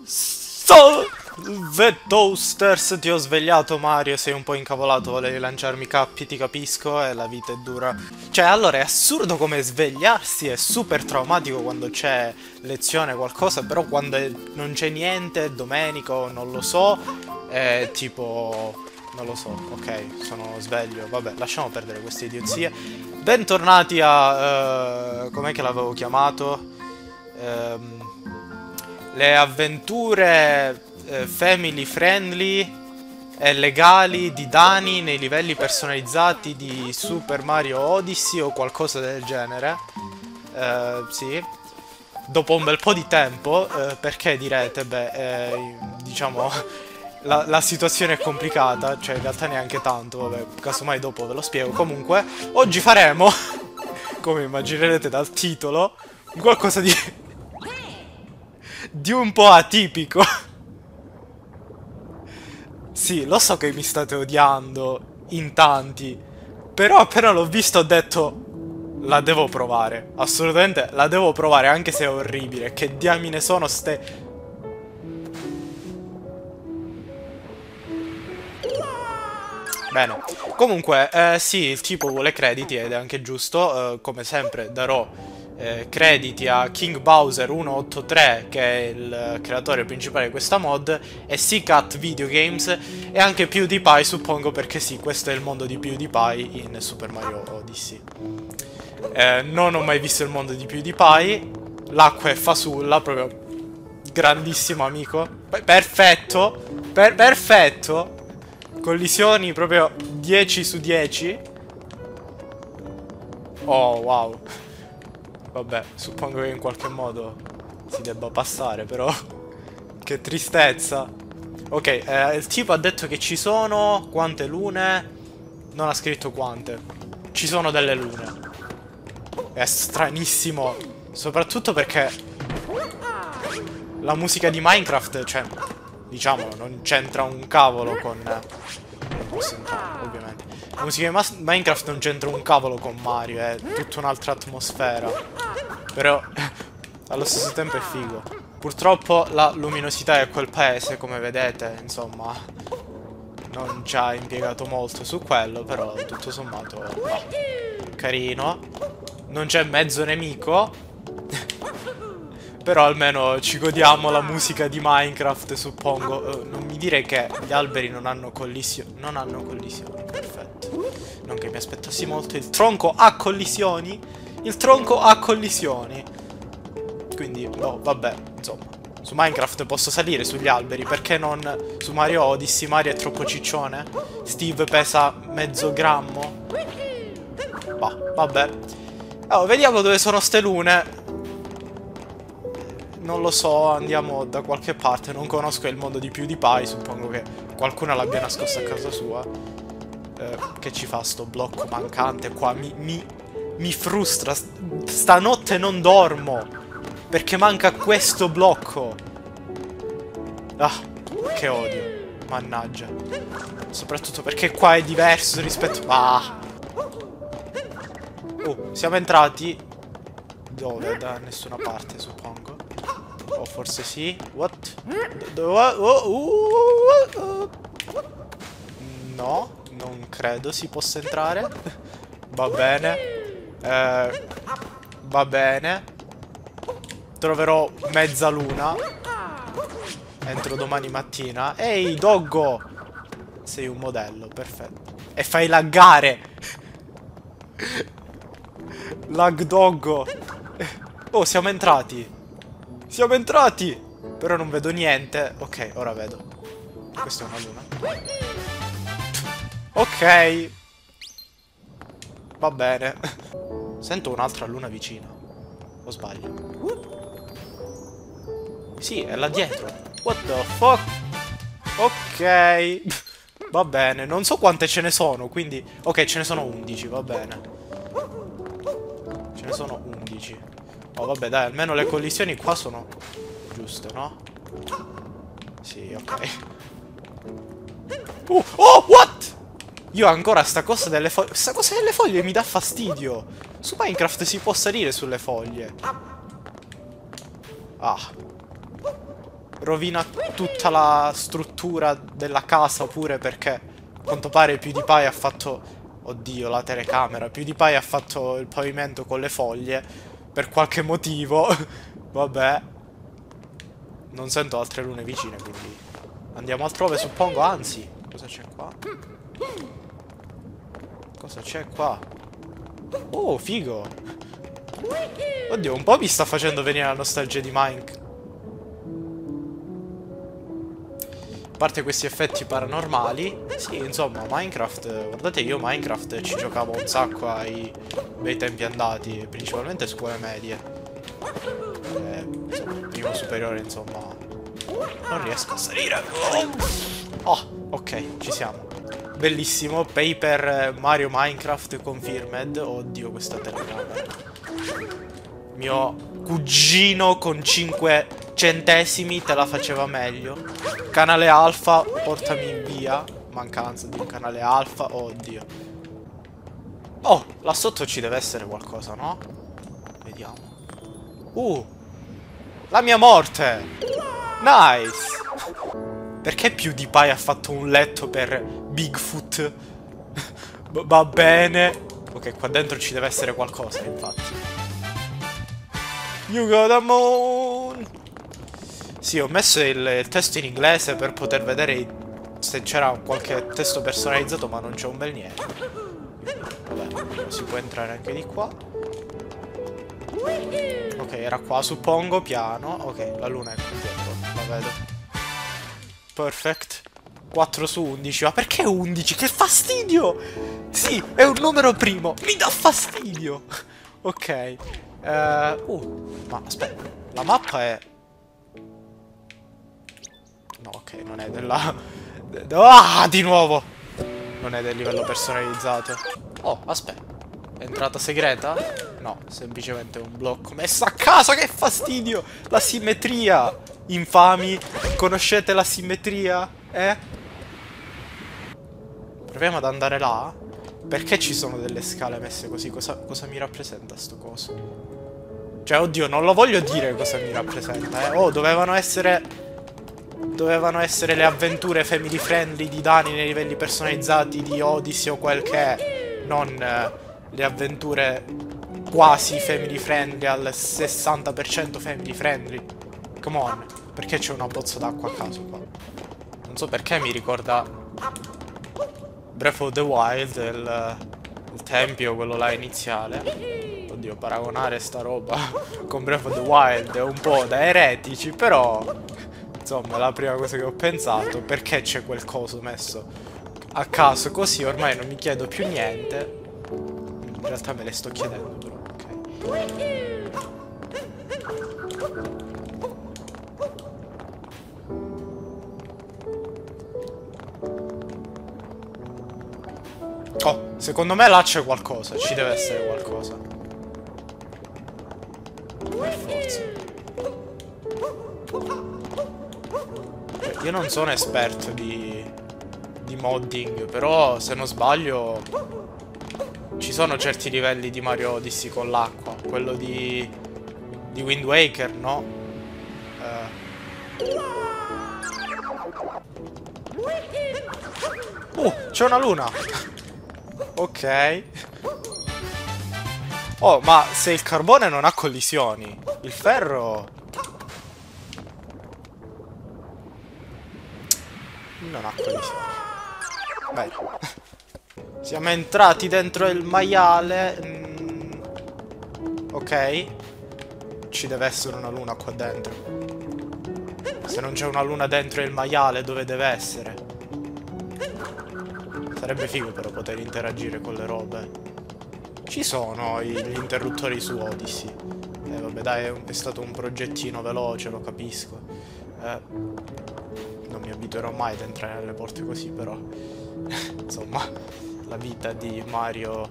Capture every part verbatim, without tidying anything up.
Salve Toasters, ti ho svegliato Mario, sei un po' incavolato, volevi lanciarmi cappi, ti capisco, e la vita è dura. Cioè, allora è assurdo come svegliarsi, è super traumatico quando c'è lezione qualcosa, però quando è, non c'è niente, è domenico, non lo so, è tipo... non lo so, ok, sono sveglio, vabbè, lasciamo perdere queste idiozie. Bentornati a... Uh, com'è che l'avevo chiamato? Um, le avventure eh, family friendly e legali di Dani nei livelli personalizzati di Super Mario Odyssey o qualcosa del genere. Eh, sì. Dopo un bel po' di tempo, eh, perché direte, beh, eh, diciamo, la, la situazione è complicata, cioè in realtà neanche tanto, vabbè, casomai dopo ve lo spiego. Comunque, oggi faremo, come immaginerete dal titolo, qualcosa di... di un po' atipico. Sì, lo so che mi state odiando in tanti, però appena l'ho visto ho detto la devo provare, assolutamente la devo provare, anche se è orribile. Che diamine sono ste... Bene, comunque, eh, sì, il tipo vuole crediti ed è anche giusto, eh, come sempre darò eh, crediti a King Bowser centoottantatré, che è il creatore principale di questa mod, e Seacat Video Games, e anche PewDiePie, suppongo, perché sì, questo è il mondo di PewDiePie in Super Mario Odyssey. Eh, non ho mai visto il mondo di PewDiePie, l'acqua è fasulla, proprio grandissimo amico, perfetto, per perfetto. Collisioni proprio dieci su dieci. Oh, wow. Vabbè, suppongo che in qualche modo si debba passare, però. Che tristezza. Ok, eh, il tipo ha detto che ci sono... quante lune? Non ha scritto quante. Ci sono delle lune. È stranissimo. Soprattutto perché... la musica di Minecraft, cioè... diciamo, non c'entra un cavolo con... non posso entrare, ovviamente. La musica di Minecraft non c'entra un cavolo con Mario, è tutta un'altra atmosfera. Però, allo stesso tempo è figo. Purtroppo la luminosità di quel paese, come vedete, insomma, non ci ha impiegato molto su quello, però tutto sommato, no. Carino. Non c'è mezzo nemico. Però almeno ci godiamo la musica di Minecraft, suppongo. Uh, non mi dire che gli alberi non hanno collisioni. Non hanno collisioni, perfetto. Non che mi aspettassi molto. Il tronco ha collisioni. Il tronco ha collisioni. Quindi, oh, vabbè, insomma. Su Minecraft posso salire sugli alberi, perché non su Mario Odyssey? Mario è troppo ciccione. Steve pesa mezzo grammo. Bah, vabbè. Allora, vediamo dove sono ste lune. Non lo so, andiamo da qualche parte. Non conosco il mondo di PewDiePie. Suppongo che qualcuno l'abbia nascosto a casa sua. eh, Che ci fa sto blocco mancante qua? Mi, mi, mi frustra. Stanotte non dormo perché manca questo blocco. Ah, che odio. Mannaggia. Soprattutto perché qua è diverso rispetto... Ah. Oh, siamo entrati. Dove? Da nessuna parte, suppongo. O forse sì. What? No, non credo si possa entrare. Va bene. Eh, va bene. Troverò mezza luna entro domani mattina. Ehi, Doggo! Sei un modello, perfetto. E fai laggare. Lag Doggo. Oh, siamo entrati. Siamo entrati! Però non vedo niente. Ok, ora vedo. Questa è una luna. Ok. Va bene. Sento un'altra luna vicina. O sbaglio? Sì, è là dietro. What the fuck? Ok. Va bene. Non so quante ce ne sono, quindi... ok, ce ne sono undici, va bene. Ce ne sono undici. Oh, vabbè, dai, almeno le collisioni qua sono giuste, no? Sì, ok. Uh, oh, what? Io ancora sta cosa delle foglie... sta cosa delle foglie mi dà fastidio. Su Minecraft si può salire sulle foglie. Ah. rovina tutta la struttura della casa pure perché a quanto pare PewDiePie ha fatto... Oddio, la telecamera. PewDiePie ha fatto il pavimento con le foglie per qualche motivo. Vabbè. Non sento altre lune vicine, quindi andiamo altrove, suppongo. Anzi, cosa c'è qua? Cosa c'è qua? Oh, figo. Oddio, un po' mi sta facendo venire la nostalgia di Minecraft. A parte questi effetti paranormali. Sì, insomma, Minecraft. Guardate, io Minecraft ci giocavo un sacco ai bei tempi andati, principalmente scuole medie. Eh, insomma, primo superiore, insomma. Non riesco a salire. Oh, oh, ok, ci siamo. Bellissimo. Paper Mario Minecraft confirmed. Oddio, questa telecamera. Mio cugino con cinque centesimi te la faceva meglio. Canale alfa, portami via. Mancanza di un canale alfa. Oddio. Oh, là sotto ci deve essere qualcosa, no? Vediamo. Uh, la mia morte. Nice. Perché PewDiePie ha fatto un letto per Bigfoot? Va bene. Ok, qua dentro ci deve essere qualcosa, infatti. You got a moon. Sì, ho messo il, il testo in inglese per poter vedere i, se c'era qualche testo personalizzato, ma non c'è un bel niente. Vabbè, non si può entrare anche di qua. Ok, era qua, suppongo, piano. Ok, la luna è qui dietro, la vedo. Perfect. quattro su undici. Ma perché undici? Che fastidio! Sì, è un numero primo. Mi dà fastidio. Ok. Uh, uh, ma aspetta. La mappa è... No, ok, non è della... Ah, di nuovo! Non è del livello personalizzato. Oh, aspetta. Entrata segreta? No, semplicemente un blocco messo a caso, che fastidio! La simmetria! Infami! Conoscete la simmetria? Eh? Proviamo ad andare là. Perché ci sono delle scale messe così? Cosa, cosa mi rappresenta sto coso? Cioè, oddio, non lo voglio dire cosa mi rappresenta, eh. Oh, dovevano essere... Dovevano essere le avventure family friendly di Dani nei livelli personalizzati di Odyssey o quel che è. Non eh, le avventure quasi family friendly al sessanta per cento family friendly. Come on. Perché c'è una bozza d'acqua a caso qua? Non so perché mi ricorda Breath of the Wild, il, il tempio, quello là iniziale. Oddio, paragonare sta roba con Breath of the Wild è un po' da eretici, però... Insomma, è la prima cosa che ho pensato. Perché c'è quel coso messo a caso così? Ormai non mi chiedo più niente. In realtà me le sto chiedendo, però. Ok. Oh, secondo me là c'è qualcosa. Ci deve essere qualcosa. Per forza. Io non sono esperto di, di modding, però se non sbaglio ci sono certi livelli di Mario Odyssey con l'acqua. Quello di, di Wind Waker, no? Eh. Uh, c'è una luna! Ok. Oh, ma se il carbone non ha collisioni, il ferro... Non ha collisione. Bene. Siamo entrati dentro il maiale. Mm. Ok. Ci deve essere una luna qua dentro. Se non c'è una luna dentro il maiale, dove deve essere? Sarebbe figo però poter interagire con le robe. Ci sono gli interruttori su Odyssey. Eh vabbè dai, è, è stato un progettino veloce, lo capisco. Eh... Non mi abituerò mai ad entrare nelle porte così, però insomma, la vita di Mario.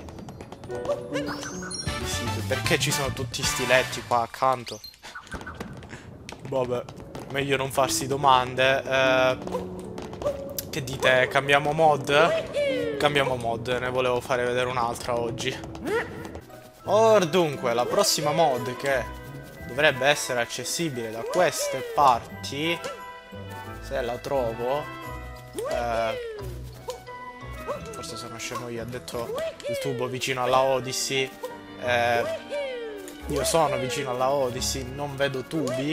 Sì, perché ci sono tutti sti letti qua accanto? Vabbè, meglio non farsi domande. eh, Che dite? Cambiamo mod? Cambiamo mod, ne volevo fare vedere un'altra oggi. Or dunque, la prossima mod che dovrebbe essere accessibile da queste parti, se la trovo. Eh, forse sono scemo io, ha detto il tubo vicino alla Odyssey. Eh, io sono vicino alla Odyssey, non vedo tubi.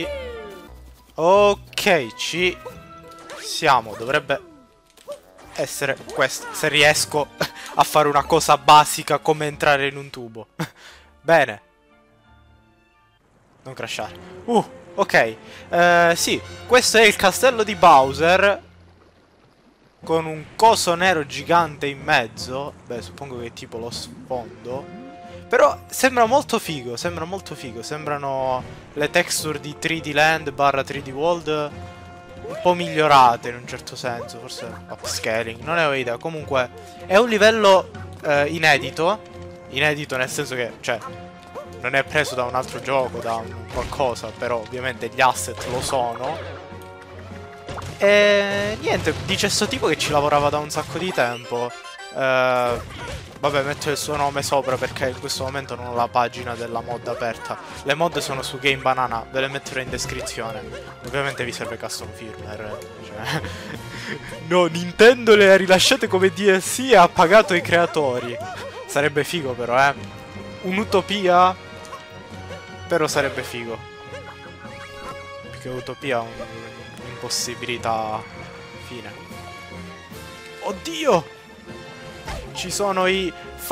Ok, ci siamo, dovrebbe essere questo, se riesco a fare una cosa basica come entrare in un tubo. Bene. Non crashare. Uh, ok. Uh, sì, questo è il castello di Bowser, con un coso nero gigante in mezzo. Beh, suppongo che è tipo lo sfondo. Però sembra molto figo, sembra molto figo. Sembrano le texture di tre D Land barra tre D World un po' migliorate in un certo senso. Forse upscaling, non ne ho idea. Comunque è un livello uh, inedito. Inedito nel senso che, cioè, non è preso da un altro gioco, da un qualcosa, però ovviamente gli asset lo sono. E niente, dice sto tipo che ci lavorava da un sacco di tempo. Eh, vabbè, metto il suo nome sopra perché in questo momento non ho la pagina della mod aperta. Le mod sono su Game Banana, ve le metterò in descrizione. Ovviamente vi serve custom firmware. Cioè... no, Nintendo le ha rilasciate come D L C e ha pagato i creatori. Sarebbe figo però, eh. Un'utopia... però sarebbe figo. Perché utopia è un'impossibilità fine. Oddio! Ci sono i...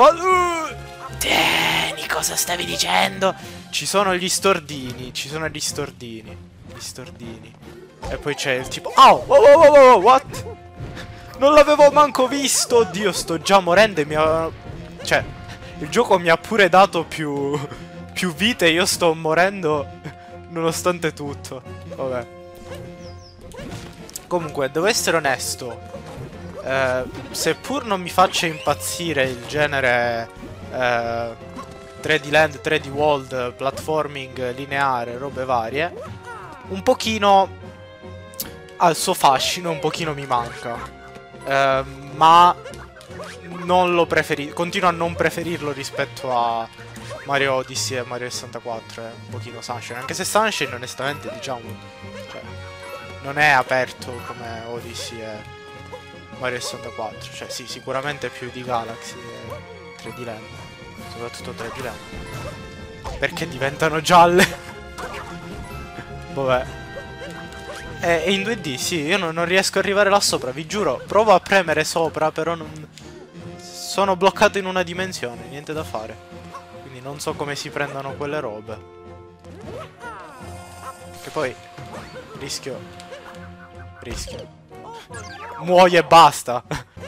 Tieni, cosa stavi dicendo? Ci sono gli stordini. Ci sono gli stordini. Gli stordini. E poi c'è il tipo... Oh! Oh, oh, oh, oh, what? Non l'avevo manco visto! Oddio, sto già morendo e mi ha... cioè, il gioco mi ha pure dato più... più vite, io sto morendo nonostante tutto. Vabbè. Comunque, devo essere onesto. Eh, seppur non mi faccia impazzire il genere eh, tre D Land, tre D World, platforming lineare, robe varie, un pochino al suo fascino, un pochino mi manca. Eh, ma non lo preferisco. Continuo a non preferirlo rispetto a Mario Odyssey e Mario sessantaquattro, è un pochino Sunshine. Anche se Sunshine, onestamente, diciamo, cioè, non è aperto come Odyssey e Mario sessantaquattro. Cioè, sì, sicuramente più di Galaxy e tre D Land. Soprattutto tre D Land. Perché diventano gialle. Vabbè. E, e in due D, sì, io non, non riesco ad arrivare là sopra, vi giuro. Provo a premere sopra, però non... sono bloccato in una dimensione, niente da fare. Non so come si prendano quelle robe. Che poi rischio. Rischio. Muoio e basta.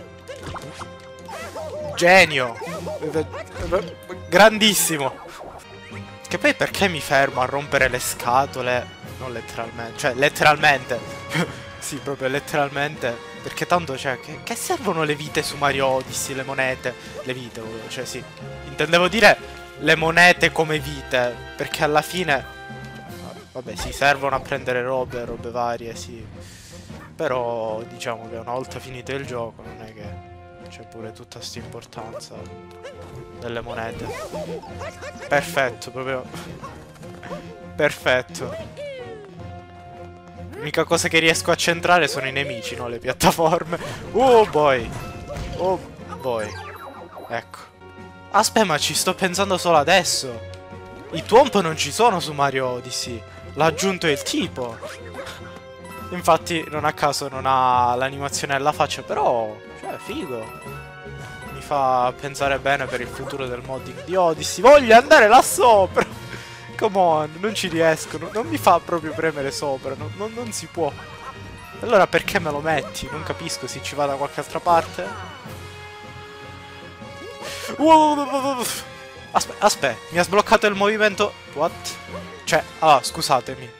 Genio. Grandissimo. Che poi perché mi fermo a rompere le scatole? Non letteralmente. Cioè letteralmente. Sì, proprio letteralmente. Perché tanto, cioè, che, che servono le vite su Mario Odyssey? Le monete. Le vite, cioè sì. Intendevo dire le monete come vite, perché alla fine, vabbè, sì, servono a prendere robe, robe varie, sì. Però diciamo che una volta finito il gioco non è che c'è pure tutta sta importanza delle monete. Perfetto, proprio perfetto. L'unica cosa che riesco a centrare sono i nemici, no? Le piattaforme. Oh boy. Oh boy. Ecco. Aspetta, ma ci sto pensando solo adesso. I Thwomp non ci sono su Mario Odyssey. L'ha aggiunto il tipo. Infatti, non a caso non ha l'animazione alla faccia. Però, cioè, figo. Mi fa pensare bene per il futuro del modding di Odyssey. Voglio andare là sopra. Come on, non ci riesco. Non, non mi fa proprio premere sopra. Non, non, non si può. Allora perché me lo metti? Non capisco, se ci va da qualche altra parte. Aspetta, aspetta, mi ha sbloccato il movimento. What? Cioè, ah, scusatemi.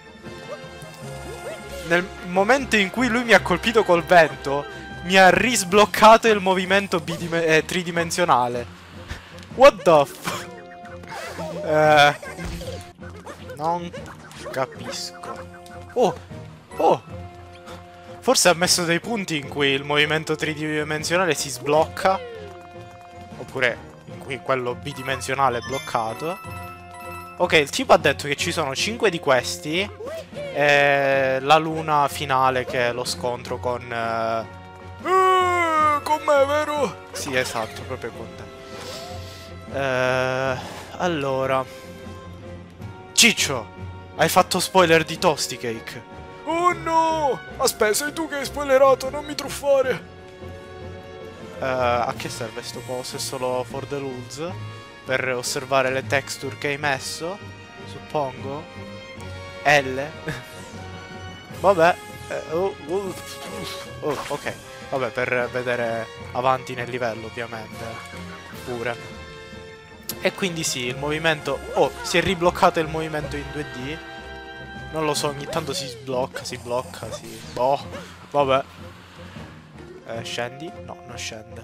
Nel momento in cui lui mi ha colpito col vento, mi ha risbloccato il movimento eh, tridimensionale. What the f... eh, non capisco. Oh, oh. Forse ha messo dei punti in cui il movimento tridimensionale si sblocca. Oppure in cui quello bidimensionale è bloccato. Ok, il tipo ha detto che ci sono cinque di questi. E la luna finale che è lo scontro con... Eh, eh, con me, vero? Sì, esatto, proprio con te. Eh, allora... Ciccio, hai fatto spoiler di Toasty Cake. Oh no! Aspetta, sei tu che hai spoilerato, non mi truffare! Uh, a che serve sto coso? È solo for the lulz? Per osservare le texture che hai messo? Suppongo? L? Vabbè. Eh, oh, oh, oh, ok. Vabbè, per vedere avanti nel livello, ovviamente. Pure. E quindi sì, il movimento... Oh, si è ribloccato il movimento in due D. Non lo so, ogni tanto si sblocca, si blocca, si... Boh, vabbè. Eh, scendi? No, non scende.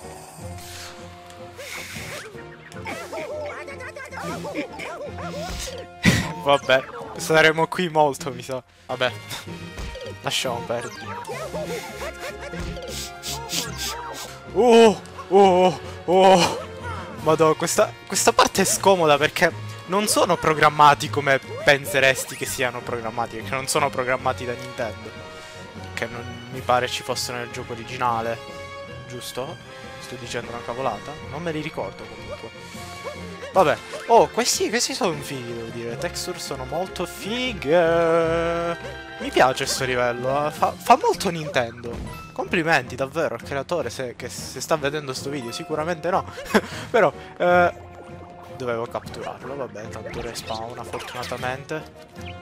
Vabbè, saremo qui molto, mi sa. Vabbè, lasciamo perdere. Oh, oh, oh. Madonna, questa, questa parte è scomoda perché non sono programmati come penseresti che siano programmati, perché non sono programmati da Nintendo. Che non mi pare ci fossero nel gioco originale, giusto? Sto dicendo una cavolata? Non me li ricordo comunque. Vabbè. Oh, questi, questi sono fighi, devo dire. Le texture sono molto fighe. Mi piace sto livello. Fa, fa molto Nintendo. Complimenti davvero al creatore, se, che se sta vedendo sto video. Sicuramente no. Però, eh, dovevo capturarlo. Vabbè, tanto respawna fortunatamente.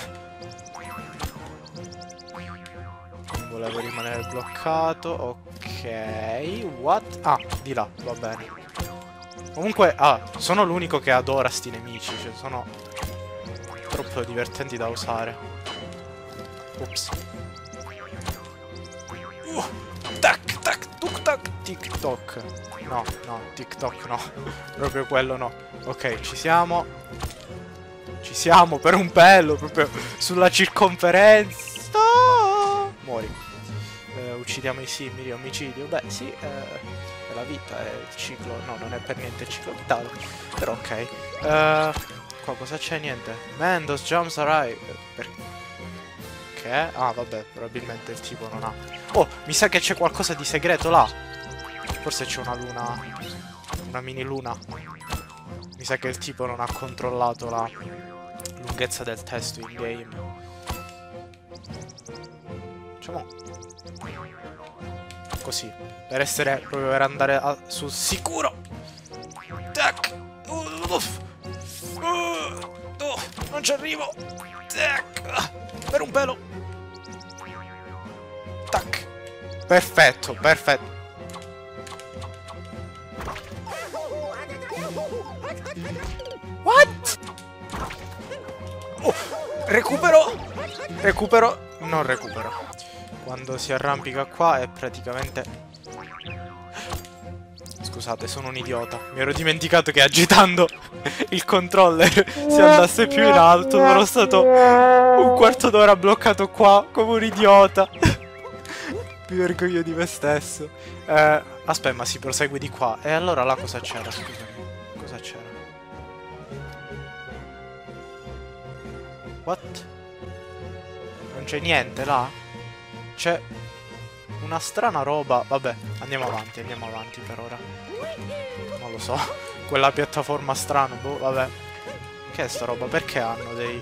Volevo rimanere bloccato. Ok. What? Ah, di là, va bene. Comunque, ah, sono l'unico che adora sti nemici. Cioè, sono troppo divertenti da usare. Ops. Uh, tac, tac, tuk, tac, TikTok. No, no, TikTok no. Proprio quello no. Ok, ci siamo. Ci siamo per un pelo, proprio sulla circonferenza. Muori. Eh, uccidiamo i simili, omicidio. Beh, sì, eh, è la vita, è il ciclo. No, non è per niente il ciclo vitale. Però ok. Eh, qua cosa c'è? Niente. Mendos jumps arrive. Perché? Ah, vabbè, probabilmente il tipo non ha. Oh, mi sa che c'è qualcosa di segreto là. Forse c'è una luna. Una mini luna. Mi sa che il tipo non ha controllato la lunghezza del testo in game. Facciamo così, per essere, proprio per andare a, sul sicuro. Tac. Uh, uff. Uh, uh, non ci arrivo. Tac. Per un pelo. Tac. Perfetto, perfetto. What? Oh, recupero. Recupero. Non recupero. Quando si arrampica qua è praticamente... Scusate, sono un idiota. Mi ero dimenticato che agitando il controller si andasse più in alto. Sono stato un quarto d'ora bloccato qua come un idiota. Mi vergogno di me stesso. Eh, aspetta, ma si prosegue di qua. E allora là cosa c'era? Scusami. Cosa c'era? What? Non c'è niente là? C'è una strana roba. Vabbè, andiamo avanti, andiamo avanti per ora. Non lo so. Quella piattaforma strana, boh, vabbè. Che è sta roba? Perché hanno dei...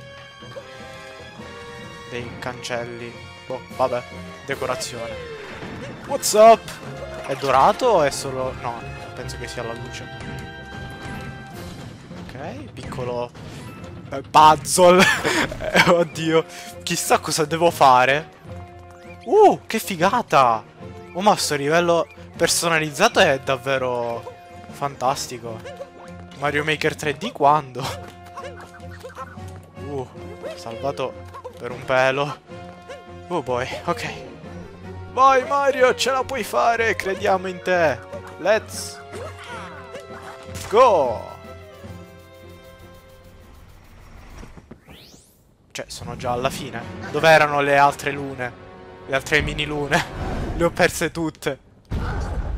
dei cancelli? Boh, vabbè. Decorazione. What's up? È dorato o è solo... no, penso che sia la luce. Ok, piccolo... Eh, puzzle. Oddio. Chissà cosa devo fare. Uh, che figata! Oh, ma sto livello personalizzato è davvero fantastico. Mario Maker tre D quando? Uh, salvato per un pelo. Oh boy, ok. Vai Mario, ce la puoi fare, crediamo in te. Let's go! Cioè, sono già alla fine. Dove erano le altre lune? Le altre mini lune. Le ho perse tutte.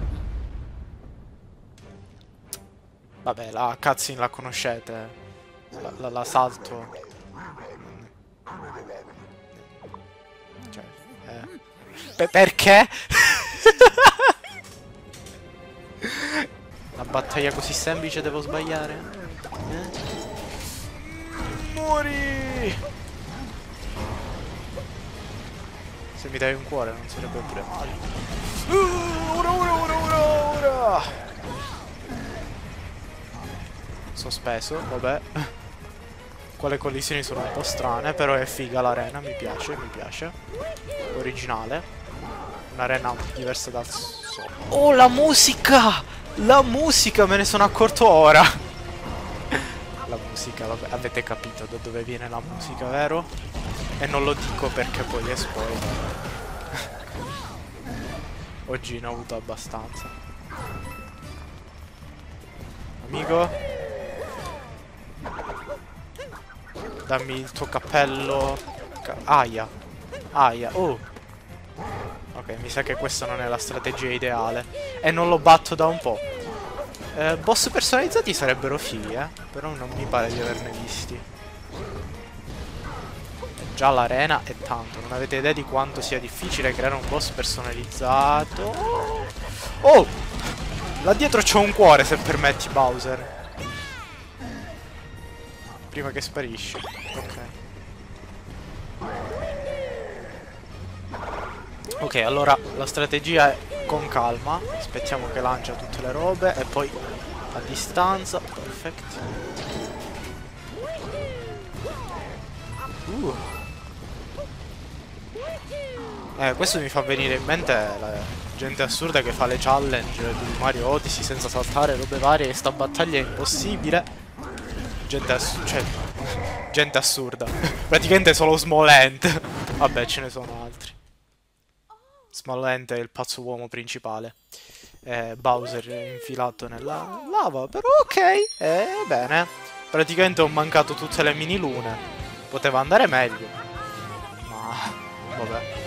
Vabbè, la cutscene la conoscete. la, la, la salto. Cioè, eh. Pe perché? Una battaglia così semplice devo sbagliare? Eh? Muori! Se mi dai un cuore non sarebbe pure male. Uh, ora, ora, ora, ora, ora! Sospeso, vabbè. Quelle collisioni sono un po' strane, però è figa l'arena, mi piace, mi piace. Originale. Un'arena diversa dal solito. Oh, la musica! La musica, me ne sono accorto ora. La musica, vabbè, avete capito da dove viene la musica, vero? E non lo dico perché poi è spoiler. Oggi ne ho avuto abbastanza. Amico? Dammi il tuo cappello. Ca aia. Aia. Oh. Ok, mi sa che questa non è la strategia ideale. E non lo batto da un po'. Eh, boss personalizzati sarebbero fighi, eh. Però non mi pare di averne visti. Già l'arena è tanto. Non avete idea di quanto sia difficile creare un boss personalizzato. Oh! Là dietro c'ho un cuore, se permetti, Bowser. Prima che sparisci. Ok. Ok, allora la strategia è con calma. Aspettiamo che lancia tutte le robe e poi a distanza. Perfetto. Uh. Eh, questo mi fa venire in mente la gente assurda che fa le challenge di Mario Odyssey senza saltare robe varie e sta battaglia è impossibile. Gente assurda, cioè, gente assurda. Praticamente solo Smolent. Vabbè, ce ne sono altri. Smolent è il pazzo uomo principale. Eh, Bowser infilato nella lava. Però ok, eh, bene. Praticamente ho mancato tutte le mini lune. Poteva andare meglio. Ma, vabbè.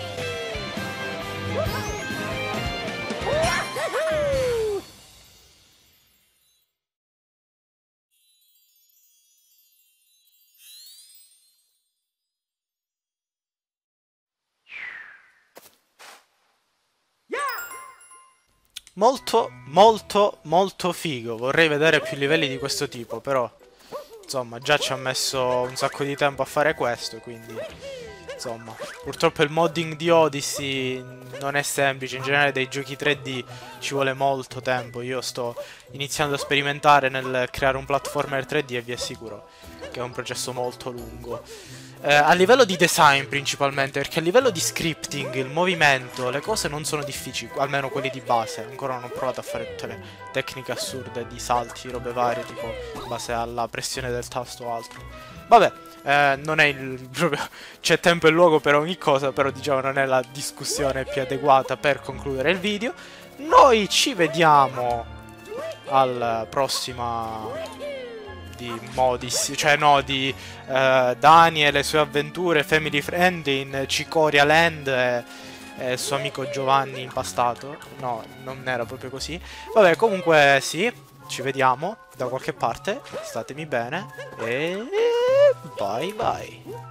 Molto, molto, molto figo. Vorrei vedere più livelli di questo tipo, però insomma, già ci ha messo un sacco di tempo a fare questo, quindi insomma, purtroppo il modding di Odyssey non è semplice. In generale dei giochi tre D ci vuole molto tempo. Io sto iniziando a sperimentare nel creare un platformer tre D e vi assicuro che è un processo molto lungo. Eh, a livello di design principalmente, perché a livello di scripting, il movimento, le cose non sono difficili, almeno quelli di base. Ancora non ho provato a fare tutte le tecniche assurde di salti, robe varie, tipo in base alla pressione del tasto o altro. Vabbè, eh, non è il proprio c'è tempo e luogo per ogni cosa, però diciamo non è la discussione più adeguata per concludere il video. Noi ci vediamo al prossima di Modis, cioè no, di uh, Dani e le sue avventure family friendly in Cicoria Land e, e il suo amico Giovanni impastato. No, non era proprio così. Vabbè, comunque sì, ci vediamo da qualche parte. Statemi bene e bye bye.